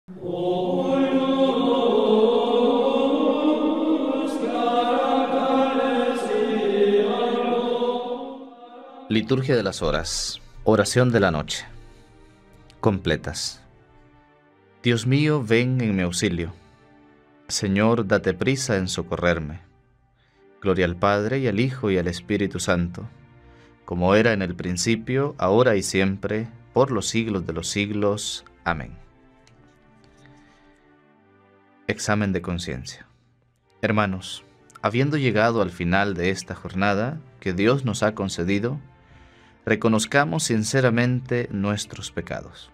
Liturgia de las Horas. Oración de la noche. Completas. Dios mío, ven en mi auxilio. Señor, date prisa en socorrerme. Gloria al Padre, y al Hijo, y al Espíritu Santo, como era en el principio, ahora y siempre, por los siglos de los siglos. Amén. Examen de conciencia. Hermanos, habiendo llegado al final de esta jornada que Dios nos ha concedido, reconozcamos sinceramente nuestros pecados.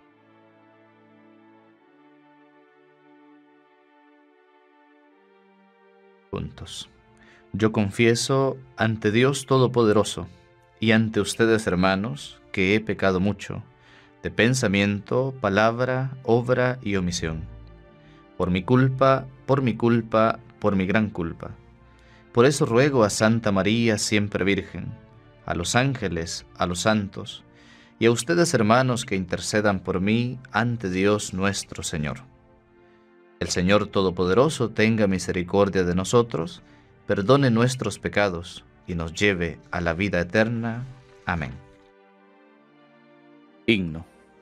Juntos. Yo confieso ante Dios Todopoderoso y ante ustedes, hermanos, que he pecado mucho, de pensamiento, palabra, obra y omisión. Por mi culpa, por mi gran culpa. Por eso ruego a Santa María, siempre Virgen, a los ángeles, a los santos, y a ustedes, hermanos, que intercedan por mí ante Dios nuestro Señor. El Señor Todopoderoso tenga misericordia de nosotros, perdone nuestros pecados y nos lleve a la vida eterna. Amén. Himno.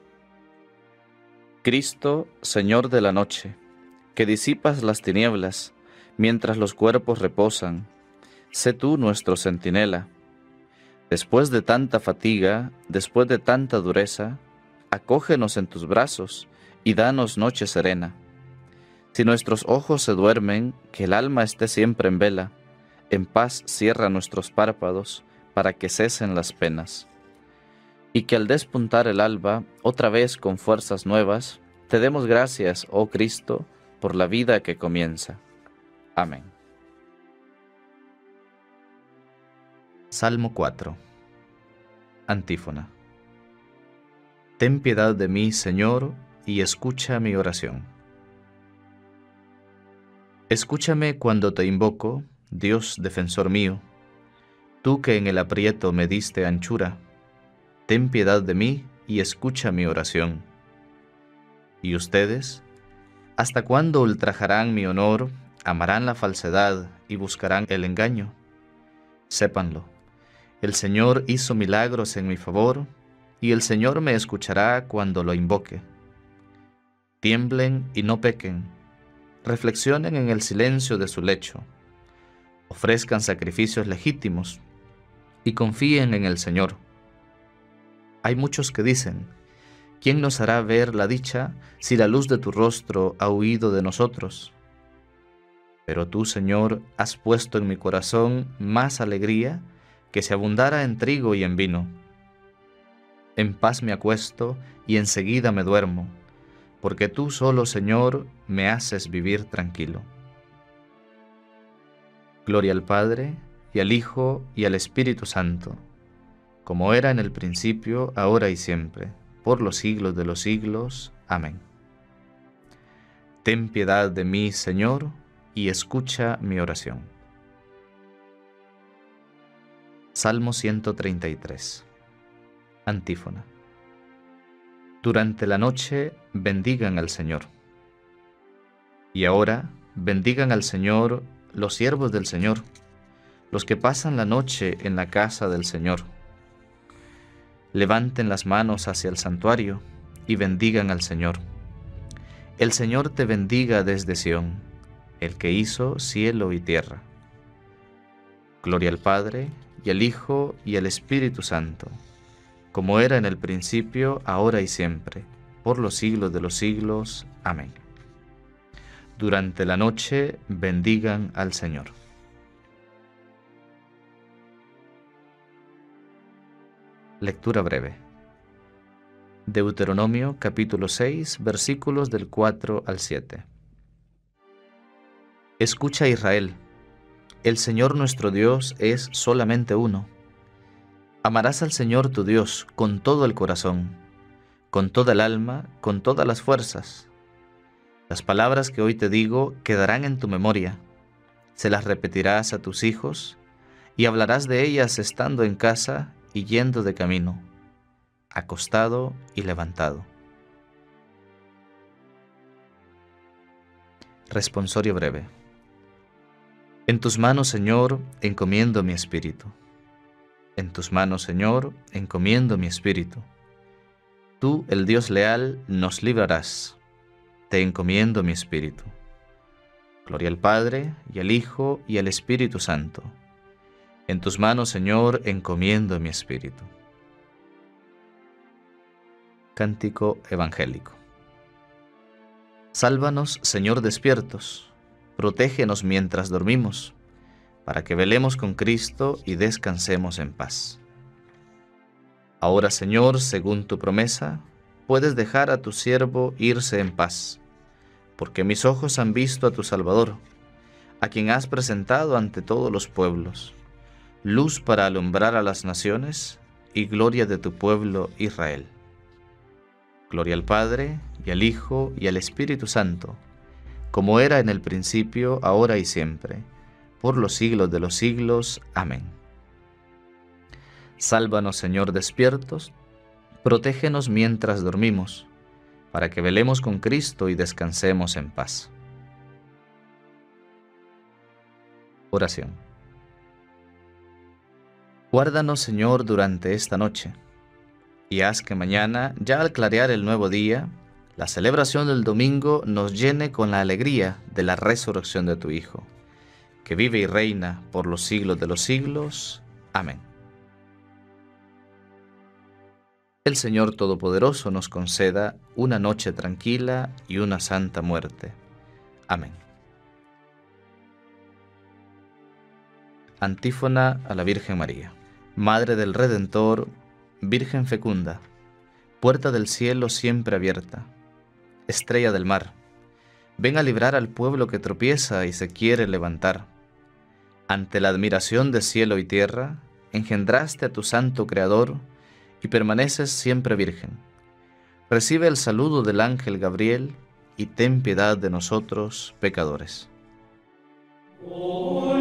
Cristo, Señor de la noche, que disipas las tinieblas mientras los cuerpos reposan, sé tú nuestro centinela. Después de tanta fatiga, después de tanta dureza, acógenos en tus brazos y danos noche serena. Si nuestros ojos se duermen, que el alma esté siempre en vela, en paz cierra nuestros párpados para que cesen las penas. Y que al despuntar el alba, otra vez con fuerzas nuevas, te demos gracias, oh Cristo, por la vida que comienza. Amén. Salmo 4. Antífona. Ten piedad de mí, Señor, y escucha mi oración. Escúchame cuando te invoco, Dios defensor mío, tú que en el aprieto me diste anchura. Ten piedad de mí y escucha mi oración. ¿Y ustedes? ¿Hasta cuándo ultrajarán mi honor, amarán la falsedad y buscarán el engaño? Sépanlo, el Señor hizo milagros en mi favor, y el Señor me escuchará cuando lo invoque. Tiemblen y no pequen, reflexionen en el silencio de su lecho, ofrezcan sacrificios legítimos y confíen en el Señor. Hay muchos que dicen: ¿quién nos hará ver la dicha si la luz de tu rostro ha huido de nosotros? Pero tú, Señor, has puesto en mi corazón más alegría que si abundara en trigo y en vino. En paz me acuesto y enseguida me duermo, porque tú solo, Señor, me haces vivir tranquilo. Gloria al Padre, y al Hijo, y al Espíritu Santo, como era en el principio, ahora y siempre, por los siglos de los siglos. Amén. Ten piedad de mí, Señor, y escucha mi oración. Salmo 133. Antífona. Durante la noche bendigan al Señor. Y ahora bendigan al Señor los siervos del Señor, los que pasan la noche en la casa del Señor. Levanten las manos hacia el santuario y bendigan al Señor. El Señor te bendiga desde Sión, el que hizo cielo y tierra. Gloria al Padre, y al Hijo, y al Espíritu Santo, como era en el principio, ahora y siempre, por los siglos de los siglos. Amén. Durante la noche bendigan al Señor. Lectura breve. Deuteronomio capítulo 6, versículos del 4 al 7. Escucha, Israel, el Señor nuestro Dios es solamente uno. Amarás al Señor tu Dios con todo el corazón, con toda el alma, con todas las fuerzas. Las palabras que hoy te digo quedarán en tu memoria. Se las repetirás a tus hijos y hablarás de ellas estando en casa y yendo de camino, acostado y levantado. Responsorio breve. En tus manos, Señor, encomiendo mi espíritu. En tus manos, Señor, encomiendo mi espíritu. Tú, el Dios leal, nos librarás. Te encomiendo mi espíritu. Gloria al Padre, y al Hijo, y al Espíritu Santo. En tus manos, Señor, encomiendo mi espíritu. Cántico evangélico. Sálvanos, Señor, despiertos. Protégenos mientras dormimos, para que velemos con Cristo y descansemos en paz. Ahora, Señor, según tu promesa, puedes dejar a tu siervo irse en paz, porque mis ojos han visto a tu Salvador, a quien has presentado ante todos los pueblos, luz para alumbrar a las naciones y gloria de tu pueblo Israel. Gloria al Padre, y al Hijo, y al Espíritu Santo, como era en el principio, ahora y siempre, por los siglos de los siglos. Amén. Sálvanos, Señor, despiertos, protégenos mientras dormimos, para que velemos con Cristo y descansemos en paz. Oración. Guárdanos, Señor, durante esta noche, y haz que mañana, ya al clarear el nuevo día, la celebración del domingo nos llene con la alegría de la resurrección de tu Hijo, que vive y reina por los siglos de los siglos. Amén. El Señor Todopoderoso nos conceda una noche tranquila y una santa muerte. Amén. Antífona a la Virgen María. Madre del Redentor, Virgen fecunda, puerta del cielo siempre abierta, estrella del mar, ven a librar al pueblo que tropieza y se quiere levantar. Ante la admiración de cielo y tierra, engendraste a tu santo Creador y permaneces siempre virgen. Recibe el saludo del ángel Gabriel y ten piedad de nosotros, pecadores.